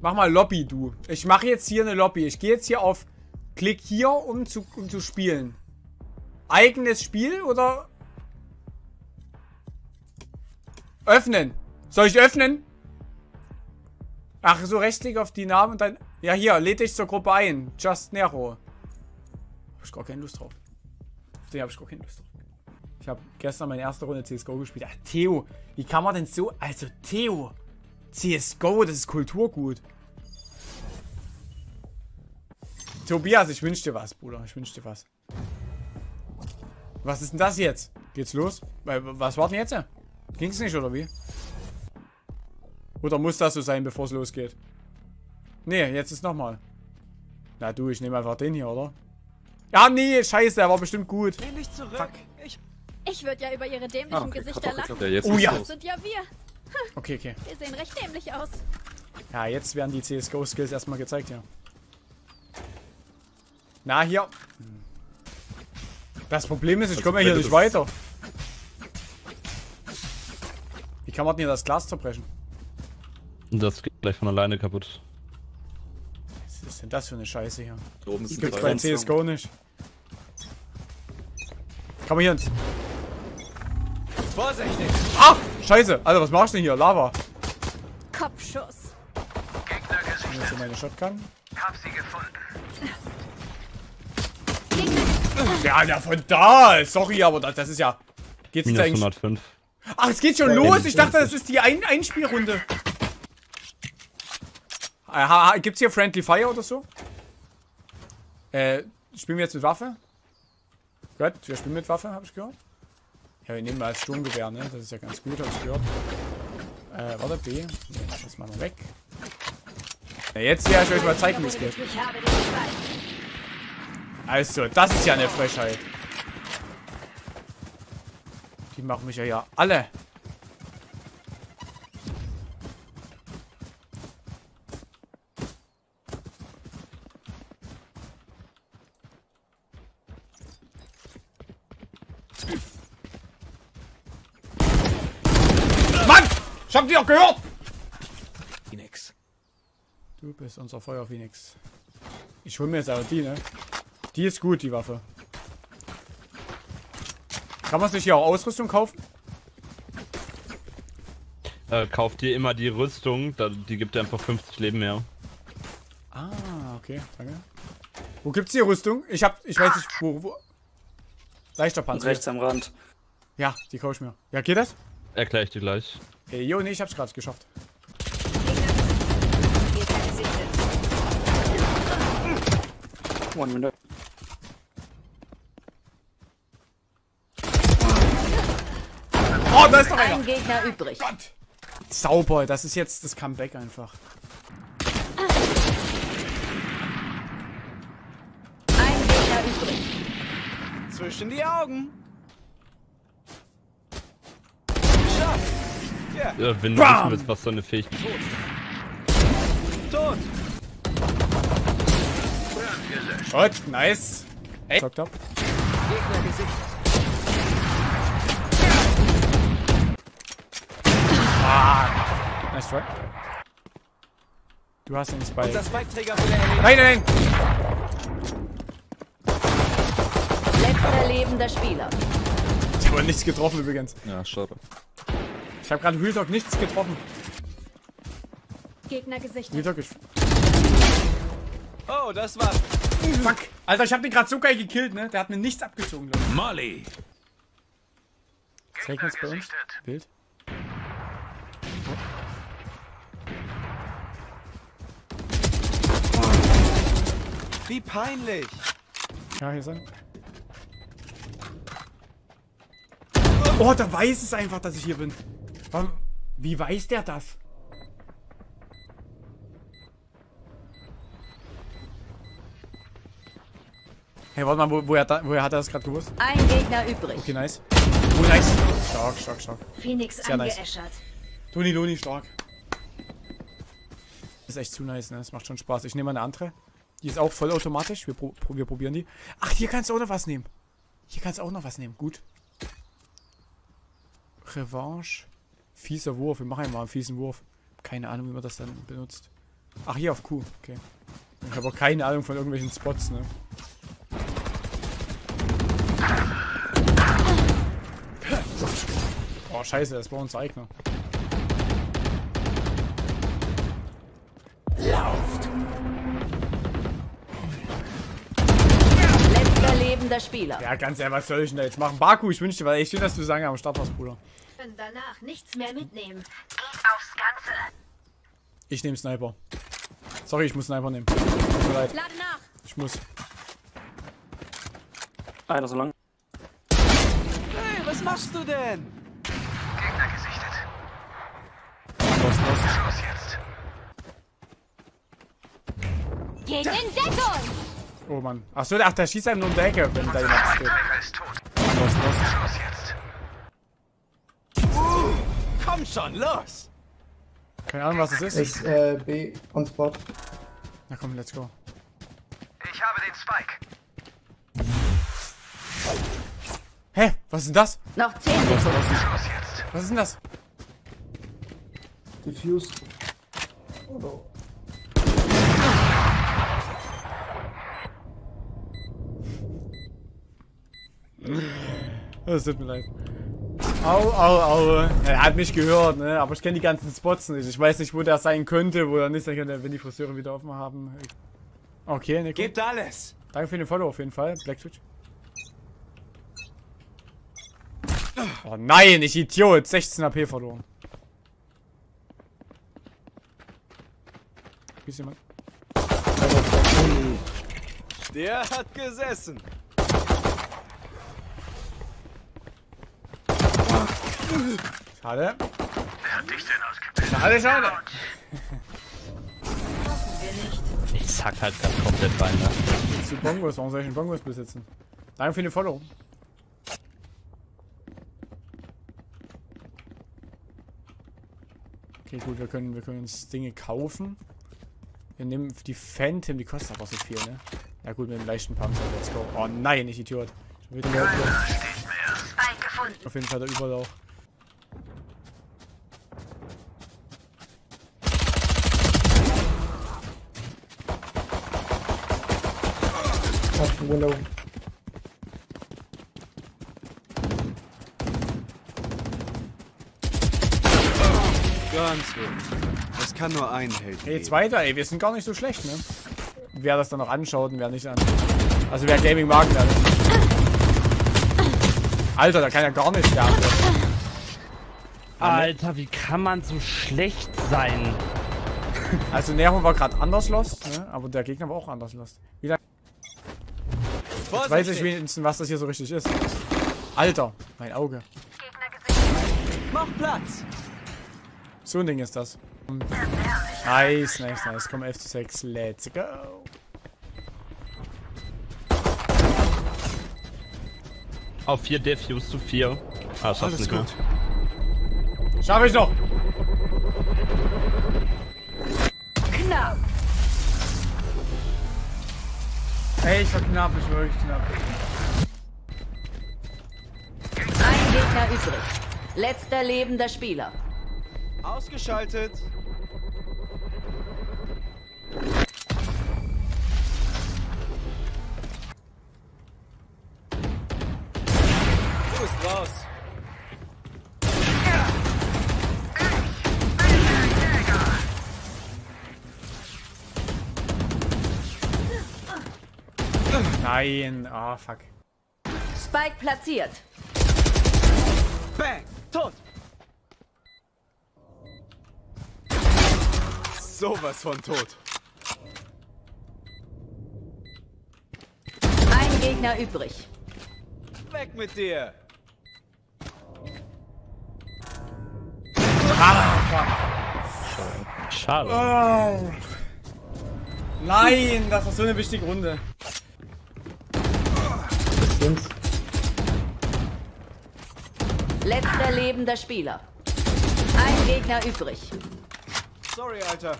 Mach mal Lobby, du. Ich mache jetzt hier eine Lobby. Ich gehe jetzt hier auf Klick hier, um zu spielen. Eigenes Spiel oder? Öffnen. Soll ich öffnen? Ach, so rechtsklick auf die Namen und dann... Ja, hier, lädt dich zur Gruppe ein. Just Nero. Hab ich gar keine Lust drauf. Den habe ich gar keine Lust drauf. Ich habe gestern meine erste Runde CSGO gespielt. Ach, Theo. Wie kann man denn so... Also, Theo. CSGO, das ist Kulturgut. Tobias, ich wünsche dir was, Bruder. Ich wünsche dir was. Was ist denn das jetzt? Geht's los? Was war denn jetzt? Ging's nicht, oder wie? Oder muss das so sein, bevor es losgeht? Nee, jetzt ist nochmal. Na du, ich nehme einfach den hier, oder? Ja, nee, scheiße, der war bestimmt gut. Nehm dich zurück. Fuck. Ich würde ja über ihre dämlichen Gesichter lachen. Ja, jetzt Oh ja. Das sind ja wir. Okay, okay. Wir sehen recht dämlich aus. Ja, jetzt werden die CSGO-Skills erstmal gezeigt, ja. Na, hier. Das Problem ist, ich komme ja hier nicht weiter. Wie kann man denn hier das Glas zerbrechen? Das geht gleich von alleine kaputt. Was ist denn das für eine Scheiße hier? Da oben Das ist gibt's ein bei CSGO nicht. Komm mal hier ins... Vorsichtig. Ah! Scheiße! Alter, was machst du denn hier? Lava. Kopfschuss. Ich nehme jetzt hier meine Shotgun. Hab sie gefunden. Ja, von da! Sorry, aber das ist ja... Geht's jetzt Minus eigentlich... 105. Ach, es geht schon los! Ich dachte, das ist die Einspielrunde. Gibt's hier Friendly Fire oder so? Spielen wir jetzt mit Waffe? Gut, wir spielen mit Waffe, habe ich gehört. Ja, wir nehmen mal als Sturmgewehr, ne? Das ist ja ganz gut, habe ich gehört. Warte, B. Nee, das machen wir weg. Ja, jetzt werde ich euch mal zeigen, wie es geht. Ich habe den Schwein. Also, das ist ja eine Frechheit. Die machen mich ja alle. Mann! Ich hab die doch gehört! Phoenix. Du bist unser Feuer Phoenix. Ich hol mir jetzt aber die, ne? Die ist gut, die Waffe. Kann man sich hier auch Ausrüstung kaufen? Kauf dir immer die Rüstung, die gibt dir einfach 50 Leben mehr. Ah, okay, danke. Wo gibt's hier Rüstung? Ich weiß nicht, wo. Leichter Panzer. rechts am Rand. Ja, die kaufe ich mir. Ja, geht das? Erkläre ich dir gleich. Jo, nee, ich hab's gerade geschafft. One minute. Oh, da ist noch einer! Ein Gegner übrig. Gott! Sauber, das ist jetzt das Comeback einfach. Ein Gegner übrig. Zwischen die Augen. Schaff. Ja, Wenn du wissen willst, was so eine Fähigkeit tot. Gut, nice. Ey. Top, top. Gegner gesichtet. Nice try. Du hast den Spike. Unser Spike-Träger wurde erledigt. Nein, nein, nein! Letzter lebender Spieler. Ich habe nichts getroffen übrigens. Ja, schade. Ich habe gerade Real Talk nichts getroffen. Gegner Real gesichtet. Talk ist... Oh, das war's. Fuck. Alter, ich habe den gerade so geil gekillt, ne? Der hat mir nichts abgezogen, Leute. Molly. Jetzt regnet's bei uns. Wild. Wie peinlich. Ja, hier sein. Oh, der weiß es einfach, dass ich hier bin. Warum? Wie weiß der das? Hey, warte mal, woher hat er das gerade gewusst? Ein Gegner übrig. Okay, nice. Oh, nice. Stark, stark, stark. Phoenix Sehr nice. angeäschert. Toni Loni, stark. Das ist echt zu nice, ne? Das macht schon Spaß. Ich nehme mal eine andere. Die ist auch vollautomatisch. Wir probieren die. Ach, hier kannst du auch noch was nehmen. Hier kannst du auch noch was nehmen. Gut. Revanche. Fieser Wurf. Wir machen ja mal einen fiesen Wurf. Keine Ahnung, wie man das dann benutzt. Ach, hier auf Q. Okay. Ich habe auch keine Ahnung von irgendwelchen Spots, ne? Oh, scheiße, das war unser Eigner. Letzter lebender Spieler. Ja, ganz ehrlich, was soll ich denn da jetzt machen? Baku, ich wünsche dir, weil echt schön, dass du so lange am Start warst, Bruder. Und danach nichts mehr mitnehmen. Ich nehme Sniper. Sorry, ich muss Sniper nehmen. Tut mir leid. Lade nach. Ich muss. Einer so lang. Hey, was machst du denn? Los. Geht in Deckung! Oh Mann. Achso, ach, der schießt einem nur um die Ecke, wenn da jemand steht. Los. Komm schon, los! Keine Ahnung, was das ist. Ist B on Spot. Na komm, let's go. Ich habe den Spike. Hä? Was ist denn das? Noch 10 Sekunden. Was ist denn das? Diffuse. Oder? Das tut mir leid. Au. Er hat mich gehört, ne? Aber ich kenne die ganzen Spots nicht. Ich weiß nicht, wo der sein könnte, wo er nicht sein könnte, wenn die Friseure wieder offen haben. Okay, Nico. Gebt alles! Danke für den Follow auf jeden Fall. Black Switch. Oh nein, ich Idiot. 16 AP verloren. Hier ist jemand. Der hat gesessen. Schade. Wer hat dich denn ausgebildet? Schade. Ich zack halt grad komplett rein, ne? Jetzt die Bongos. Warum soll ich den Bongos besitzen? Danke für den Follow. Okay, gut, wir können uns Dinge kaufen. Wir nehmen die Phantom, die kostet aber so viel, ne? Ja gut, mit dem leichten Panzer, let's go. Oh nein, ich Idiot. Schon wieder auf jeden Fall der Überlauf. Auf dem Window. Ganz ruhig. Es kann nur einen Held Hey, jetzt geben. weiter, ey, wir sind gar nicht so schlecht, ne? Wer das dann noch anschaut und wer nicht anschaut. Also wer Gaming mag, wer nicht. Alter, da kann ja gar nicht sterben. Alter, wie kann man so schlecht sein? Also Nero war gerade anders lost, ne? Aber der Gegner war auch anders lost. Wie lange weiß ich wenigstens, was das hier so richtig ist. Alter, mein Auge. Mach Platz! So ein Ding ist das. Nice. Komm, 11:6. Let's go. Auf 4 Defuse zu 4. Ah, schaffst nicht mehr. Schaffe ich noch. Knapp. Ey, ich war knapp, ich war wirklich knapp. Ein Gegner übrig. Letzter lebender Spieler. Ausgeschaltet! Du bist raus! Nein, ah, fuck. Spike platziert. Bang! Tot! Sowas von tot. Ein Gegner übrig. Weg mit dir! Schade. Oh. Nein, das war so eine wichtige Runde. Links. Letzter lebender Spieler. Ein Gegner übrig. Sorry, Alter.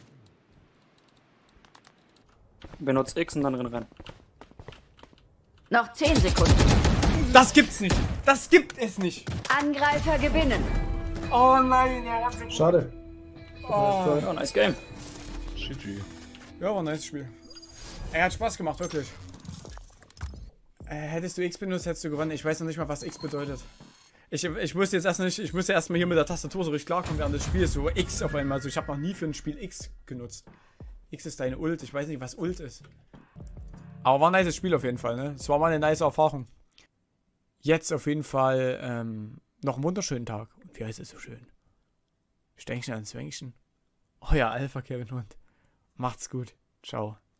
Benutzt X und dann renn rein. Noch 10 Sekunden. Das gibt's nicht. Das gibt es nicht. Angreifer gewinnen. Oh nein, er hat so... Schade. Oh, nice game. GG. Ja, war ein nice Spiel. Er hat Spaß gemacht, wirklich. Hättest du X benutzt, hättest du gewonnen. Ich weiß noch nicht mal, was X bedeutet. Ich wusste jetzt erst nicht, ich musste erstmal hier mit der Tastatur so richtig klarkommen während des Spiels. So X auf einmal. Also ich habe noch nie für ein Spiel X genutzt. X ist deine Ult. Ich weiß nicht, was Ult ist. Aber war ein nice Spiel auf jeden Fall, ne? Es war mal eine nice Erfahrung. Jetzt auf jeden Fall noch einen wunderschönen Tag. Und wie heißt es so schön? Stängchen ans Wänkchen. Euer Alpha Kevin Hund. Macht's gut. Ciao.